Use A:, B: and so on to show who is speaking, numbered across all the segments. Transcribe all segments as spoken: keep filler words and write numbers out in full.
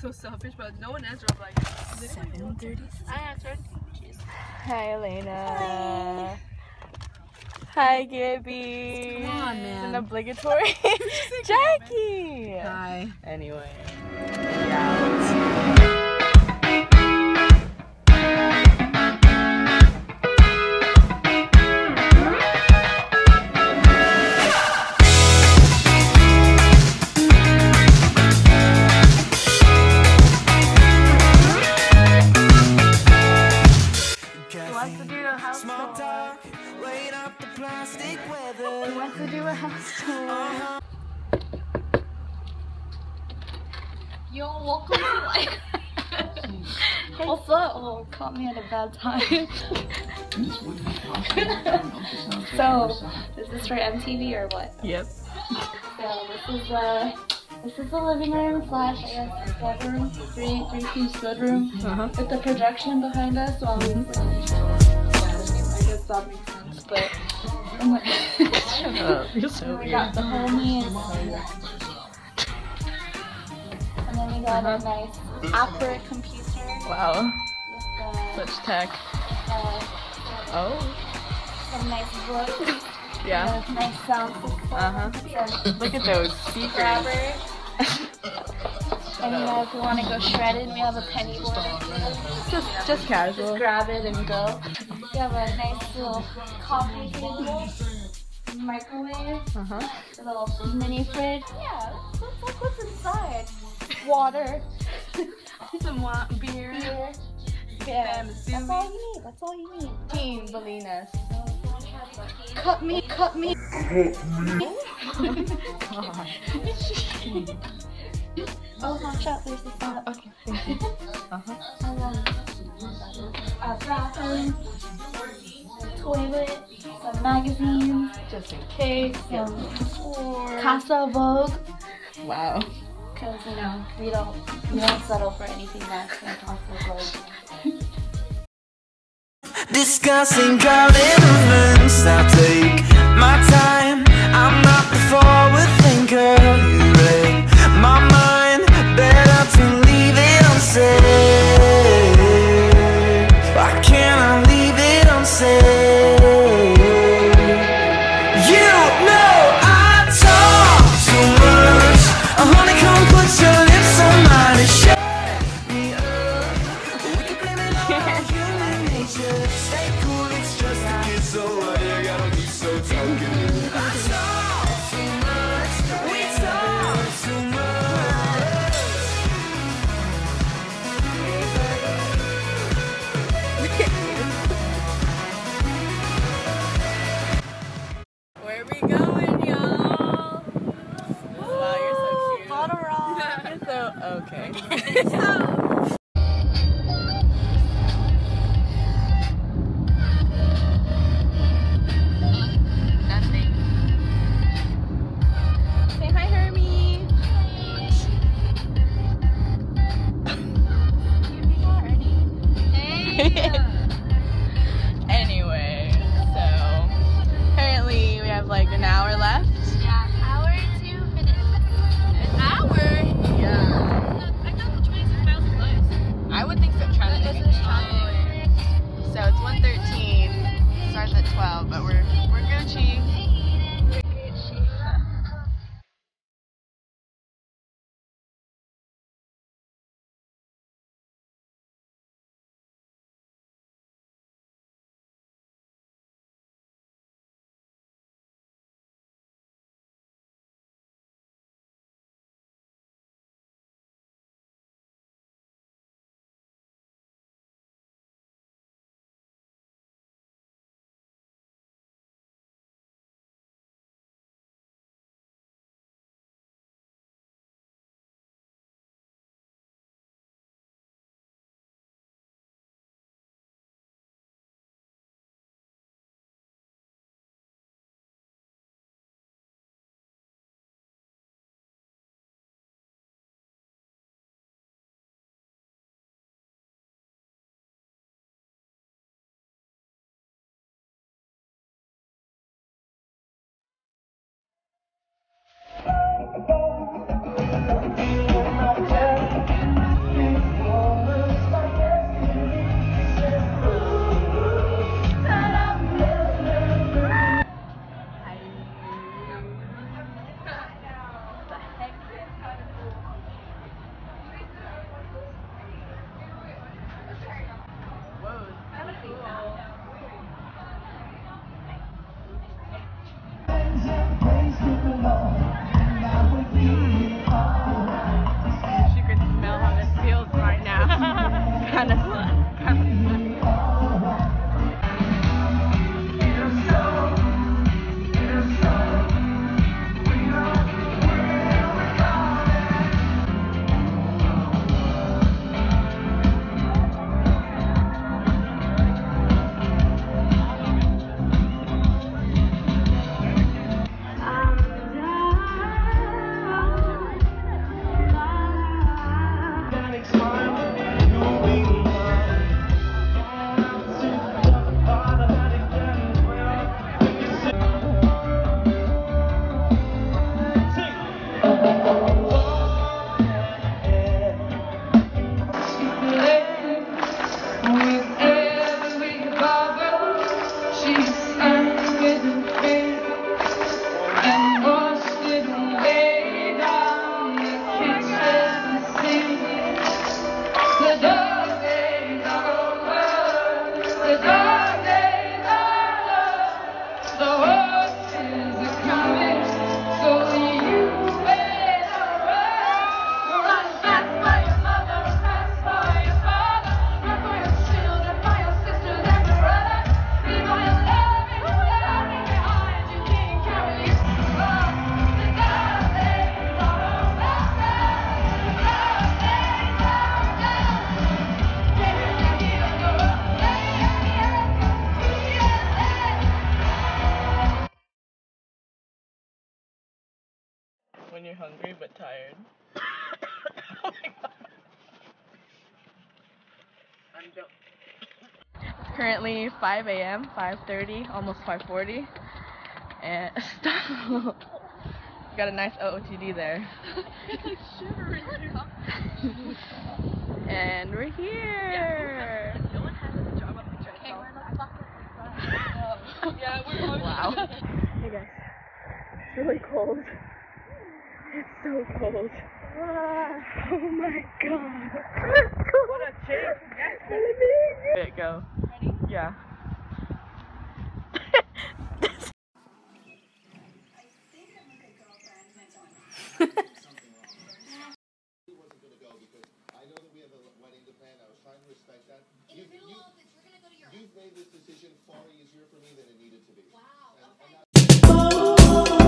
A: so selfish, but no one answered. I'm like, seven thirty. I answered. Jeez.
B: Hi, Elena. Hi, Gibby.
A: Come on, man.
B: It's an obligatory. Jackie.
A: Hi.
B: Anyway. Yeah.
C: We went to do a house tour. Yo, welcome to like. Also, oh, caught me at a bad time. So, is this for M T V or what?
B: Yep.
C: So this is uh, this is the living room slash I guess bedroom, three three piece bedroom
B: Uh-huh.
C: with the projection behind us. So obviously, I guess that makes sense, but. I'm like,
B: Shut up. You're so
C: we
B: weird.
C: got the homies. And then we got
B: Uh-huh.
C: a nice Apple computer.
B: Wow.
C: With
B: Such tech.
C: uh,
B: Oh.
C: some nice books.
B: Yeah.
C: A nice sound system.
B: Uh-huh.
C: Some
B: Look at those speakers.
C: grabber. And you know, if you want to go shredded, we have a penny board.
B: Just, just casual.
C: Just grab it and go. We have a nice little coffee table, microwave,
B: Uh-huh.
C: a little mini fridge. Yeah, let's look what's inside. Water,
B: Some wa- beer.
C: beer. Yeah, that's all you need. That's all you need.
B: Team Bolinas.
C: Cut me, cut me.
B: God.
C: Oh, watch out, there's the sun.
B: Okay, thank you. Uh-huh.
C: And then a bathroom, toilet, some magazines,
B: Just in case.
C: some Casa Vogue.
B: Wow.
C: Because, you know, we don't, we don't settle for anything less than Casa Vogue.
D: Discussing crowded events, I'll take my time. I'm not the forward thinker. You read my mind, better to leave it unsaid. Why can't I leave it unsaid? You know I talk too much. A honeycomb puts your lips on mine and shut me up. We can blame it all on human nature. Stay cool, it's just a kid, so what you gotta be so talkative. I talk too much, we talk too much.
B: Where are we going, y'all? Wow, you're so cute.
C: Bottlerock.
B: You're so okay. Nothing. Say hi, Hermie. Anyway, so apparently we have like an hour left.
C: Yeah, hour and two minutes.
B: An hour? Yeah.
A: I thought the twenty-six miles was close.
B: I would think so. Traffic.
C: This is traffic.
B: So it's one thirteen. Starts at twelve, but we're we're Gucci.
C: kind of kind of funny.
B: When you're hungry but tired. Oh my god. I'm done. It's currently five A M, five thirty, almost five forty. And stop. Got a nice O O T D there. It's like shivering. And we're here. Yeah, no one has a job up the chest. Hey, we're in a fucking yeah, we're wow. Hey guys. It's really cold. It's so cold. Oh my god. What a change. Let it go. Ready? Yeah.
E: You've made this decision far easier for me than it needed to be. Wow. And, and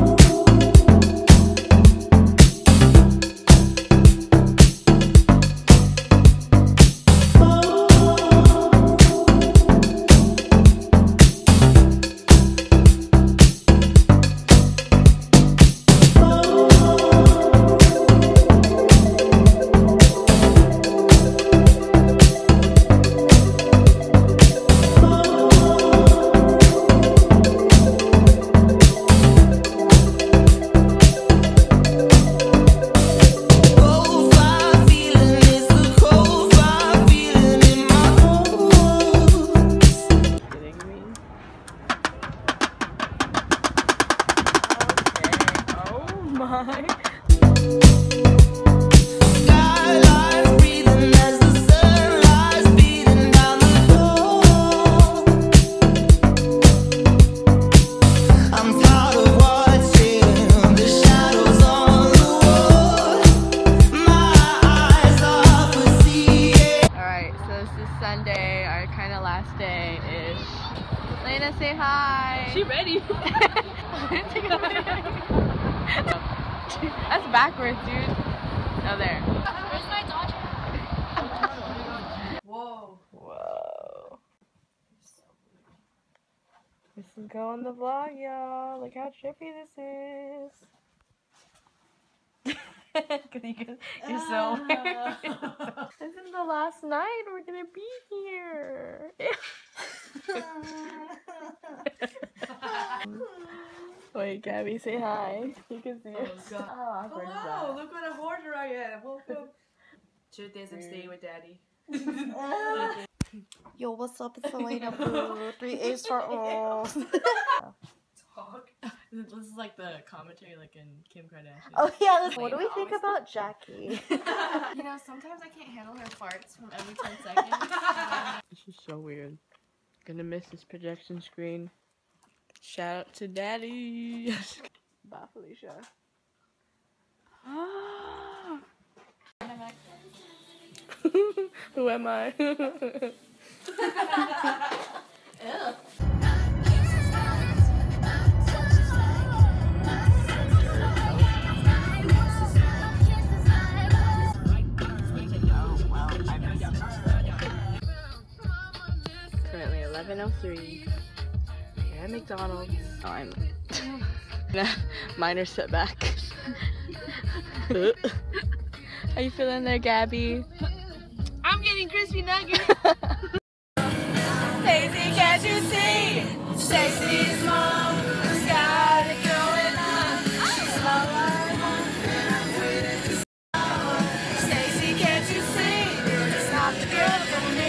B: Say hi.
A: She ready?
B: That's backwards, dude. Oh, there.
C: Where's my Dodger?
B: Whoa. Whoa. This is going on the vlog, y'all. Look how trippy this is. Cause you can, you're so weird. This is the last night we're gonna be here. Wait, Gabby, say hi. You can see us.
A: Oh, God.
B: How awkward is
A: Hello,
B: that?
A: look what a hoarder I am. Welcome. Truth is, I'm staying with Daddy.
C: Yo, what's up? It's Elena Boo. Three A's for all.
B: Talk. This is like the commentary, like in Kim Kardashian.
C: Oh yeah, this, what do we think about Jackie?
B: You know, sometimes I can't handle her farts from every ten seconds. This is so weird. Gonna miss this projection screen. Shout out to Daddy. Bye, Felicia. Who am I? Currently eleven oh three. We're at McDonald's. Oh, I'm minor setback. How you feeling there, Gabby?
A: I'm getting crispy nuggets.
B: Stacey, can't you see? Stacey's mom has got it going on. She's all I want, and I'm waiting to see. Stacey, can't you see? It's not the girl for me.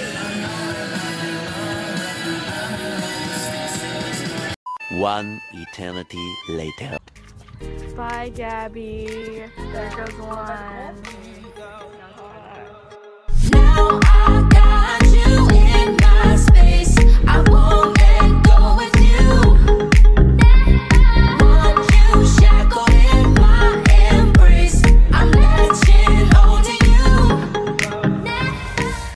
F: One eternity later.
B: Bye, Gabby. There goes one.
D: Now I got you.